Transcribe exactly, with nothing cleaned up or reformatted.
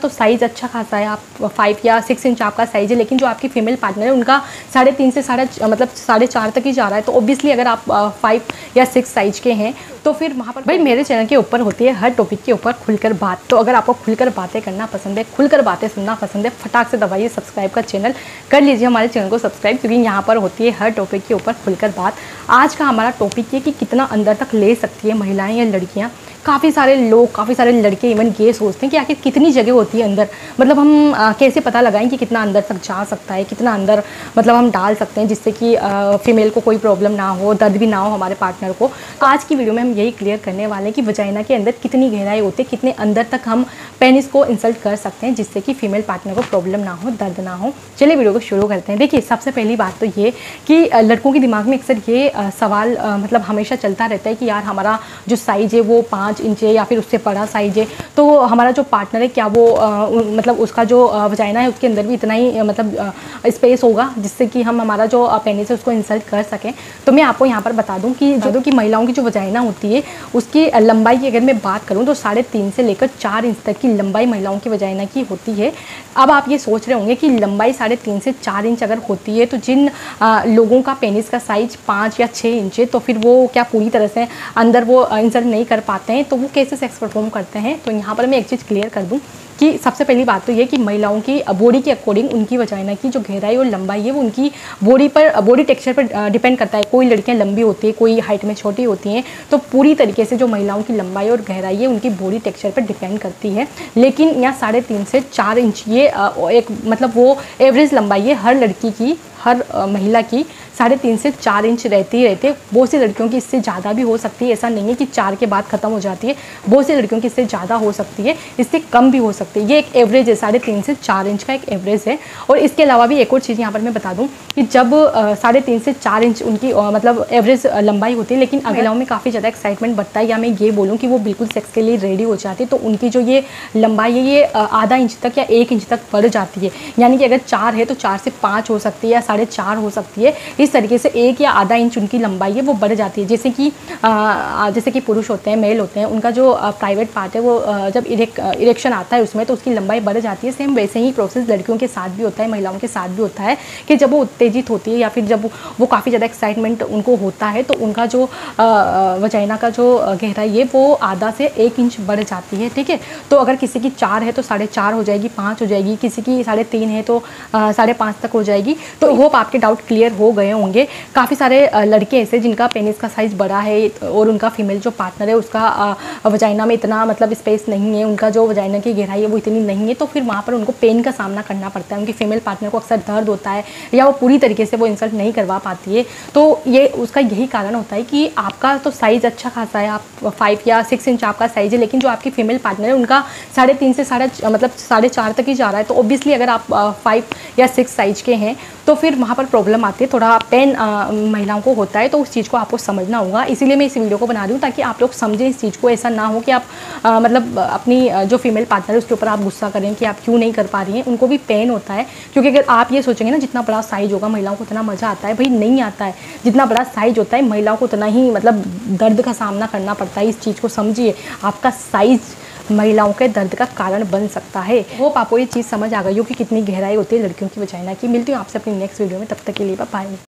तो साइज़ अच्छा खासा है, आप फाइव या सिक्स इंच आपका साइज़ है, लेकिन जो आपकी फीमेल पार्टनर है उनका साढ़े तीन से साढ़े मतलब साढ़े चार तक ही जा रहा है, तो ऑब्वियसली अगर आप फाइव या सिक्स साइज के हैं तो फिर वहाँ पर भाई मेरे चैनल के ऊपर होती है हर टॉपिक के ऊपर खुलकर बात। तो अगर आपको खुलकर बातें करना पसंद है, खुलकर बातें सुनना पसंद है, फटाक से दबाइए सब्सक्राइब का चैनल कर लीजिए हमारे चैनल को सब्सक्राइब, क्योंकि यहाँ पर होती है हर टॉपिक के ऊपर खुलकर बात। आज का हमारा टॉपिक ये कि कितना अंदर तक ले सकती है महिलाएं या लड़कियाँ। काफ़ी सारे लोग, काफ़ी सारे लड़के इवन ये सोचते हैं कि आखिर कितनी जगह होती है अंदर, मतलब हम आ, कैसे पता लगाएं कि कितना अंदर तक जा सकता है, कितना अंदर मतलब हम डाल सकते हैं जिससे कि फीमेल को कोई प्रॉब्लम ना हो, दर्द भी ना हो हमारे पार्टनर को। आज की वीडियो में हम यही क्लियर करने वाले हैं कि वजाइना के अंदर कितनी गहराई होती है, कितने अंदर तक हम पेनिस को इंसल्ट कर सकते हैं जिससे कि फीमेल पार्टनर को प्रॉब्लम ना हो, दर्द ना हो। चलिए वीडियो को शुरू करते हैं। देखिए, सबसे पहली बात तो ये कि लड़कों के दिमाग में अक्सर ये सवाल मतलब हमेशा चलता रहता है कि यार हमारा जो साइज़ है वो पाँच इंच है या फिर उससे बड़ा साइज़ है, तो हमारा जो पार्टनर है क्या वो आ, मतलब उसका जो वजाइना है उसके अंदर भी इतना ही मतलब स्पेस होगा जिससे कि हम हमारा जो पेनिस है उसको इंसल्ट कर सकें। तो मैं आपको यहाँ पर बता दूँ कि बता दूँ कि महिलाओं की जो वजाइना होती है उसकी लंबाई की अगर मैं बात करूँ तो साढ़े तीन से लेकर चार इंच तक की लंबाई महिलाओं की वजाइना की होती है। अब आप ये सोच रहे होंगे कि लंबाई साढ़े तीन से चार इंच अगर होती है तो जिन आ, लोगों का पेनिस का साइज पाँच या छः इंच है तो फिर वो क्या पूरी तरह से अंदर वो इंसल्ट नहीं कर पाते हैं, तो वो कैसे सेक्स परफॉर्म करते हैं। तो यहाँ पर मैं एक चीज़ क्लियर कर दूँ कि सबसे पहली बात तो ये कि महिलाओं की बॉडी के अकॉर्डिंग उनकी वजाइना की जो गहराई और लंबाई है वो उनकी बॉडी पर, बॉडी टेक्सचर पर डिपेंड करता है। कोई लड़कियां लंबी होती है, कोई हाइट में छोटी होती हैं, तो पूरी तरीके से जो महिलाओं की लंबाई और गहराई है उनकी बॉडी टेक्सचर पर डिपेंड करती है। लेकिन यहाँ साढ़े तीन से चार इंच ये एक मतलब वो एवरेज लंबाई है हर लड़की की, हर महिला की साढ़े तीन से चार इंच रहती ही रहती है। बहुत सी लड़कियों की इससे ज़्यादा भी हो सकती है, ऐसा नहीं है कि चार के बाद ख़त्म हो जाती है। बहुत सी लड़कियों की इससे ज़्यादा हो सकती है, इससे कम भी हो सकती है। ये एक एवरेज है, साढ़े तीन से चार इंच का एक एवरेज है। और इसके अलावा भी एक और चीज़ यहाँ पर मैं बता दूँ कि जब साढ़े तीन से चार इंच उनकी आ, मतलब एवरेज लंबाई होती है, लेकिन महिलाओं में काफ़ी ज़्यादा एक्साइटमेंट बढ़ता है, या मैं ये बोलूँ कि वो बिल्कुल सेक्स के लिए रेडी हो जाती है, तो उनकी जो ये लंबाई है ये आधा इंच तक या एक इंच तक बढ़ जाती है। यानी कि अगर चार है तो चार से पाँच हो सकती है या साढ़े चार हो सकती है। इस तरीके से एक या आधा इंच उनकी लंबाई है वो बढ़ जाती है। जैसे कि जैसे कि पुरुष होते हैं, मेल होते हैं, उनका जो प्राइवेट पार्ट है वो आ, जब इरेक, इरेक्शन आता है उसमें तो उसकी लंबाई बढ़ जाती है। सेम वैसे ही प्रोसेस लड़कियों के साथ भी होता है, महिलाओं के साथ भी होता है कि जब वो उत्तेजित होती है या फिर जब वो काफ़ी ज़्यादा एक्साइटमेंट उनको होता है तो उनका जो वजाइना का जो गहराई है वो आधा से एक इंच बढ़ जाती है। ठीक है, तो अगर किसी की चार है तो साढ़े चार हो जाएगी, पाँच हो जाएगी, किसी की साढ़े तीन है तो साढ़े पाँच तक हो जाएगी। तो होप आपके डाउट क्लियर हो गए होंगे। काफ़ी सारे लड़के ऐसे जिनका पेनिस का साइज़ बड़ा है और उनका फीमेल जो पार्टनर है उसका वजाइना में इतना मतलब स्पेस नहीं है, उनका जो वजाइना की गहराई है वो इतनी नहीं है, तो फिर वहाँ पर उनको पेन का सामना करना पड़ता है। उनकी फीमेल पार्टनर को अक्सर दर्द होता है या वो पूरी तरीके से वो इंसल्ट नहीं करवा पाती है। तो ये उसका यही कारण होता है कि आपका तो साइज़ अच्छा खासा है, आप फाइव या सिक्स इंच आपका साइज़ है, लेकिन जो आपकी फीमेल पार्टनर है उनका साढ़े तीन से साढ़े मतलब साढ़े चार तक ही जा रहा है। तो ऑब्वियसली अगर आप फाइव या सिक्स साइज के हैं तो फिर वहाँ पर प्रॉब्लम आती है, थोड़ा पेन महिलाओं को होता है, तो उस चीज़ को आपको समझना होगा। इसीलिए मैं इस वीडियो को बना रही हूँ ताकि आप लोग समझें इस चीज़ को। ऐसा ना हो कि आप आ, मतलब अपनी जो फीमेल पार्टनर है उसके ऊपर आप गुस्सा करें कि आप क्यों नहीं कर पा रही हैं। उनको भी पेन होता है, क्योंकि अगर आप ये सोचेंगे ना जितना बड़ा साइज होगा महिलाओं को उतना मज़ा आता है, भाई नहीं आता है। जितना बड़ा साइज होता है महिलाओं को उतना ही मतलब दर्द का सामना करना पड़ता है। इस चीज़ को समझिए, आपका साइज़ महिलाओं के दर्द का कारण बन सकता है। होप आपको ये चीज़ समझ आ गई हो कि कितनी गहराई होती है लड़कियों की वजाइना की। मिलती हूँ आपसे अपनी नेक्स्ट वीडियो में, तब तक के लिए बाय।